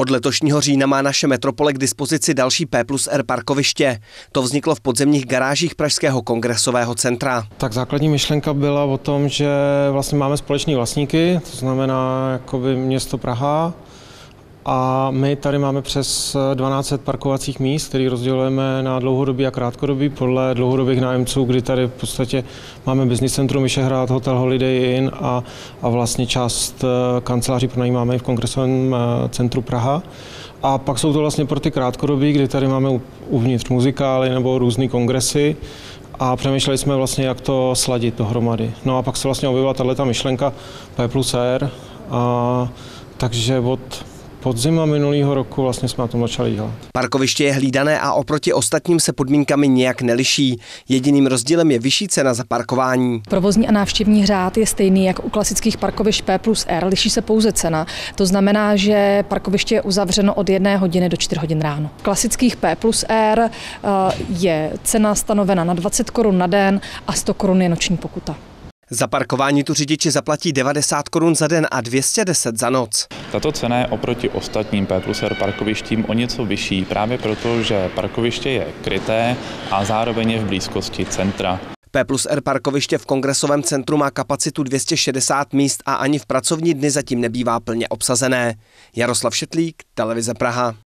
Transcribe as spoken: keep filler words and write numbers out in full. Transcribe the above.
Od letošního října má naše metropole k dispozici další P plus R parkoviště. To vzniklo v podzemních garážích Pražského kongresového centra. Tak základní myšlenka byla o tom, že vlastně máme společný vlastníky, to znamená jakoby město Praha. A my tady máme přes dvanáct set parkovacích míst, které rozdělujeme na dlouhodobý a krátkodobý podle dlouhodobých nájemců, kdy tady v podstatě máme business centrum Vyšehrad, hotel Holiday Inn a, a vlastně část kanceláří pronajímáme i v kongresovém centru Praha. A pak jsou to vlastně pro ty krátkodobí, kdy tady máme uvnitř muzikály nebo různý kongresy. A přemýšleli jsme vlastně, jak to sladit dohromady. No a pak se vlastně objevila tato myšlenka P plus R, a takže od podzima minulého roku vlastně jsme na tom začali dělat. Parkoviště je hlídané a oproti ostatním se podmínkami nějak neliší. Jediným rozdílem je vyšší cena za parkování. Provozní a návštěvní řád je stejný jak u klasických parkovišť P plus R, liší se pouze cena. To znamená, že parkoviště je uzavřeno od jedné hodiny do čtyř hodin ráno. V klasických P plus R je cena stanovena na dvacet korun na den a sto korun je noční pokuta. Za parkování tu řidiči zaplatí devadesát korun za den a dvě stě deset za noc. Tato cena je oproti ostatním P plus R parkovištím o něco vyšší, právě proto, že parkoviště je kryté a zároveň je v blízkosti centra. P plus R parkoviště v kongresovém centru má kapacitu dvě stě šedesát míst a ani v pracovní dny zatím nebývá plně obsazené. Jaroslav Šetlík, Televize Praha.